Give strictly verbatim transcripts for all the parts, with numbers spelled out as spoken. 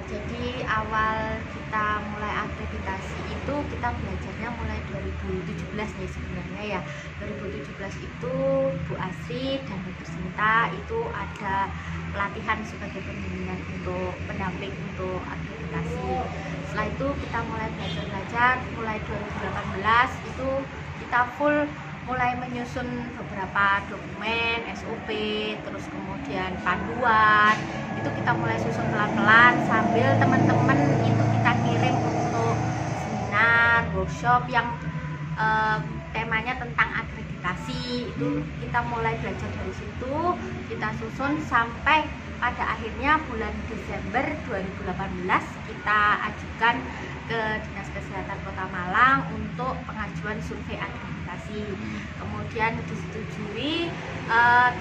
Jadi awal kita mulai akreditasi itu kita belajarnya mulai dua ribu tujuh belas nih sebenarnya ya. dua ribu tujuh belas itu Bu Asri dan Bu Sinta itu ada pelatihan sebagai pembimbingan untuk pendamping untuk akreditasi. Setelah itu kita mulai belajar-belajar, mulai dua ribu delapan belas itu kita full mulai menyusun beberapa dokumen, S O P, terus kemudian panduan, itu kita mulai susun pelan-pelan sambil teman-teman itu kita kirim untuk seminar, workshop yang eh, temanya tentang akreditasi. Itu kita mulai belajar dari situ, kita susun sampai pada akhirnya bulan Desember dua ribu delapan belas kita ajukan ke Dinas Kesehatan Kota Malang untuk pengajuan survei akreditasi. Kemudian disetujui uh,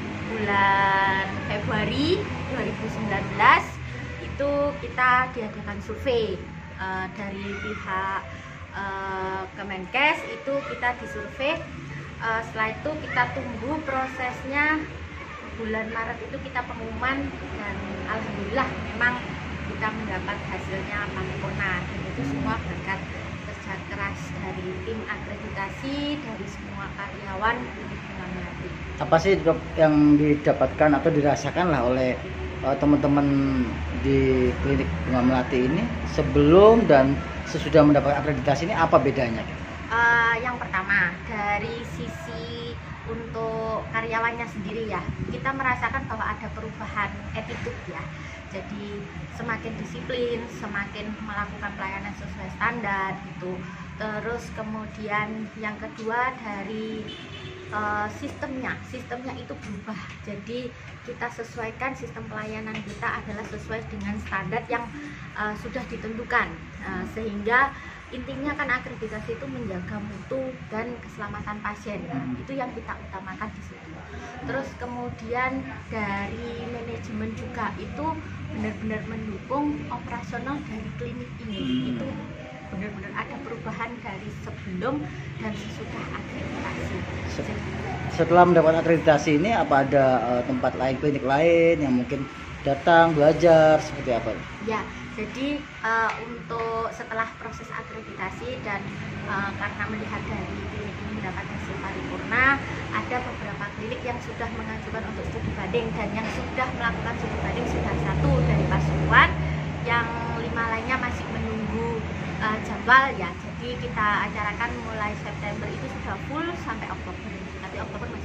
bulan Februari dua ribu sembilan belas itu kita diadakan survei uh, dari pihak uh, Kemenkes, itu kita disurvei. Uh, setelah itu kita tunggu prosesnya, bulan Maret itu kita pengumuman dan alhamdulillah memang kita mendapat hasilnya paripurna, dan itu semua berkat kerja keras dari tim akreditasi, dari semua karyawan Klinik Bunga Melati. Apa sih dok yang didapatkan atau dirasakan lah oleh uh, teman-teman di Klinik Bunga Melati ini sebelum dan sesudah mendapat akreditasi ini, apa bedanya? Uh, yang pertama dari sisi untuk karyawannya sendiri ya, kita merasakan bahwa ada perubahan attitude ya. Jadi semakin disiplin, semakin melakukan pelayanan sesuai standar gitu. Terus kemudian yang kedua dari uh, sistemnya, sistemnya itu berubah. Jadi kita sesuaikan sistem pelayanan kita adalah sesuai dengan standar yang uh, sudah ditentukan, uh, sehingga intinya kan akreditasi itu menjaga mutu dan keselamatan pasien. Nah, itu yang kita utamakan di situ. Terus kemudian dari manajemen juga itu benar-benar mendukung operasional dari klinik ini. Itu benar-benar ada perubahan dari sebelum dan sesudah akreditasi. Setelah mendapat akreditasi ini, apa ada uh, tempat lain, klinik lain yang mungkin datang belajar seperti apa? Ya, jadi uh, untuk setelah proses akreditasi dan uh, karena melihat dari klinik ini mendapat hasil paripurna, ada beberapa klinik yang sudah mengajukan untuk studi banding, dan yang sudah melakukan studi banding sudah satu dari Pasuruan, yang lima lainnya masih menunggu uh, jadwal ya. Jadi kita acarakan mulai September itu sudah full sampai Oktober, tapi Oktober masih